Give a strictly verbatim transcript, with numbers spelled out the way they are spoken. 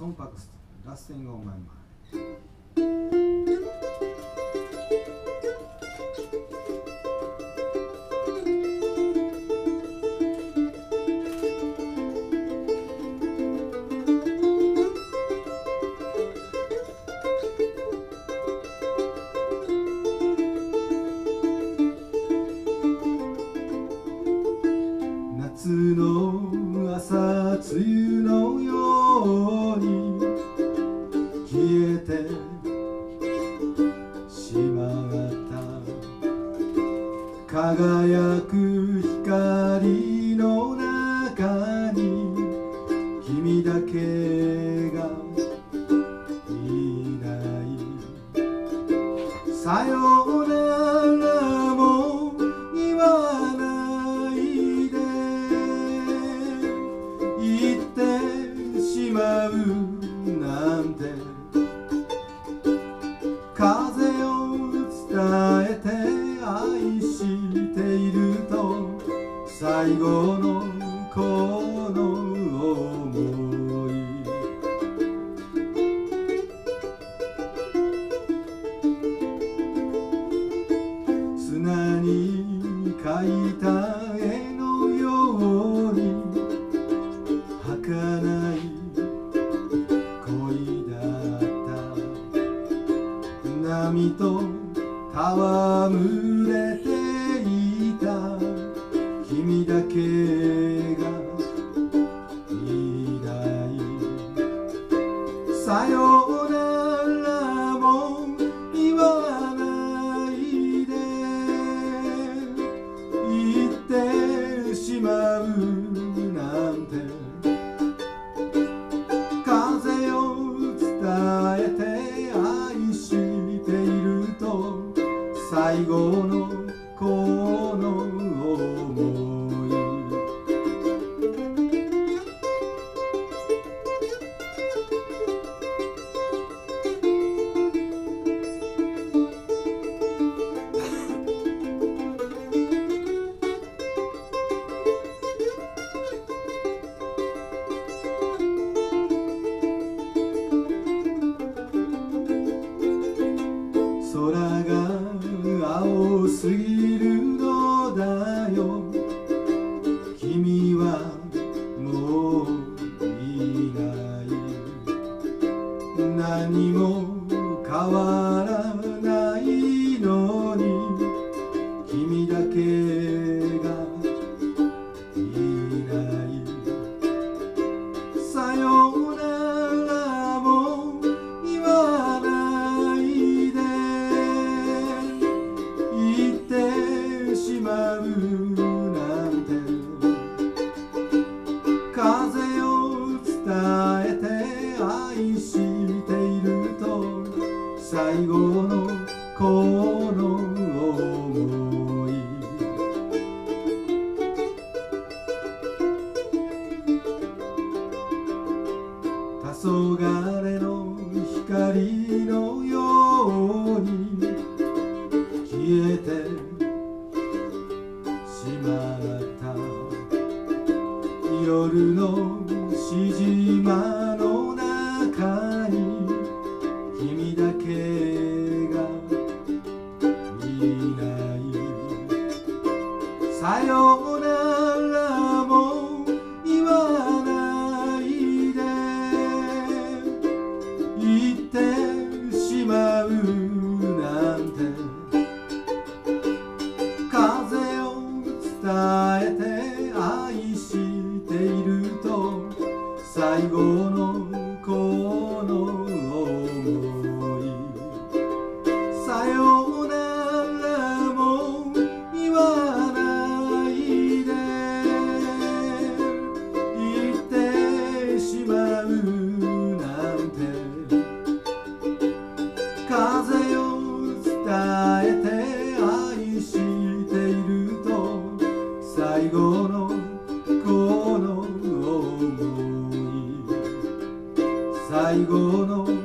Tom Paxton, Last Thing on My Mind.夏の朝露のように消えてしまった輝く光の中に君だけがいないさようならも言わないで言ってしまうなんて風を伝えて愛していると最後のこの想い砂に描いた絵のように儚い恋だった波と戯れていた君だけがいないさようならも言わないで言ってしまうなんて風を伝えて愛していると最後のこの想い空が青すぎるのだよ君はもういない何も変わらないのに君だけがいないさようならも言わないで言ってしまうなんて風を伝えて愛していると最後のこの想い黄昏の光のように消えてしまった夜のしじまの中に君だけがいないさようならも言わないで言ってしまうなんて風を伝えて愛していると最後のこの想いさようならも言わないで言ってしまうなんて風を伝えて愛していると最後のこの想い最後の